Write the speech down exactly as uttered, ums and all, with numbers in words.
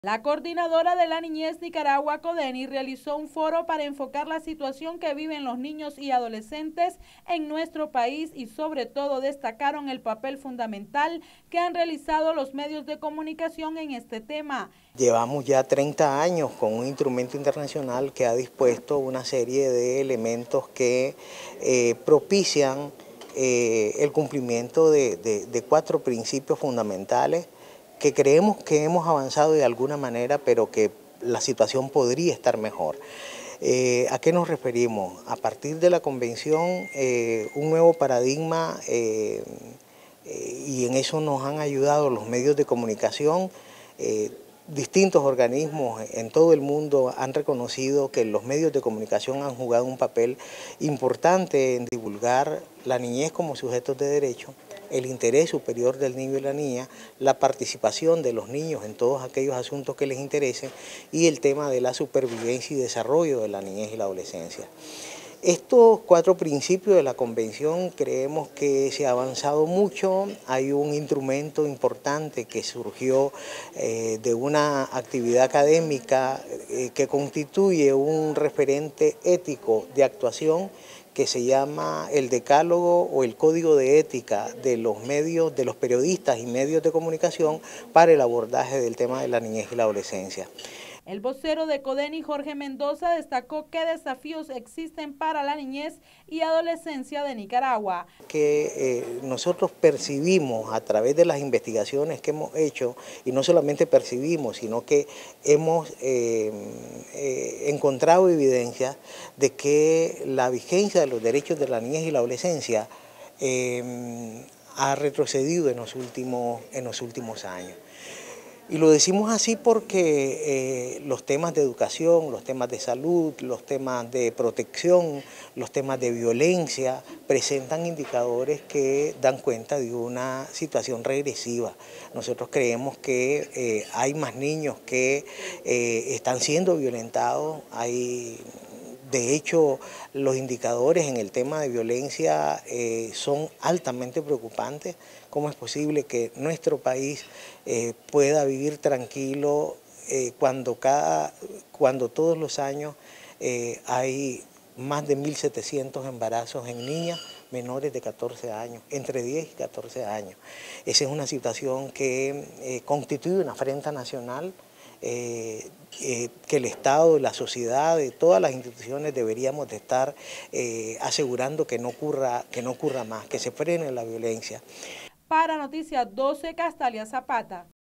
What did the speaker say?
La coordinadora de la Niñez Nicaragua, Codeni, realizó un foro para enfocar la situación que viven los niños y adolescentes en nuestro país y sobre todo destacaron el papel fundamental que han realizado los medios de comunicación en este tema. Llevamos ya treinta años con un instrumento internacional que ha dispuesto una serie de elementos que eh, propician eh, el cumplimiento de, de, de cuatro principios fundamentales que creemos que hemos avanzado de alguna manera, pero que la situación podría estar mejor. Eh, ¿A qué nos referimos? A partir de la convención, eh, un nuevo paradigma, eh, eh, y en eso nos han ayudado los medios de comunicación. Eh, distintos organismos en todo el mundo han reconocido que los medios de comunicación han jugado un papel importante en divulgar la niñez como sujetos de derecho, el interés superior del niño y la niña, la participación de los niños en todos aquellos asuntos que les interesen y el tema de la supervivencia y desarrollo de la niñez y la adolescencia. Estos cuatro principios de la Convención creemos que se ha avanzado mucho. Hay un instrumento importante que surgió eh, de una actividad académica eh, que constituye un referente ético de actuación que se llama el Decálogo o el Código de Ética de los medios, de los periodistas y medios de comunicación para el abordaje del tema de la niñez y la adolescencia. El vocero de Codeni, Jorge Mendoza, destacó qué desafíos existen para la niñez y adolescencia de Nicaragua. Que eh, nosotros percibimos a través de las investigaciones que hemos hecho, y no solamente percibimos, sino que hemos eh, eh, encontrado evidencia de que la vigencia de los derechos de la niñez y la adolescencia eh, ha retrocedido en los últimos, en los últimos años. Y lo decimos así porque eh, los temas de educación, los temas de salud, los temas de protección, los temas de violencia presentan indicadores que dan cuenta de una situación regresiva. Nosotros creemos que eh, hay más niños que eh, están siendo violentados, hay... De hecho, los indicadores en el tema de violencia eh, son altamente preocupantes. ¿Cómo es posible que nuestro país eh, pueda vivir tranquilo eh, cuando, cada, cuando todos los años eh, hay más de mil setecientos embarazos en niñas menores de catorce años, entre diez y catorce años? Esa es una situación que eh, constituye una afrenta nacional. Eh, eh, que el Estado, la sociedad, de todas las instituciones deberíamos de estar eh, asegurando que no ocurra, que no ocurra más, que se frene la violencia. Para Noticias doce, Castalia Zapata.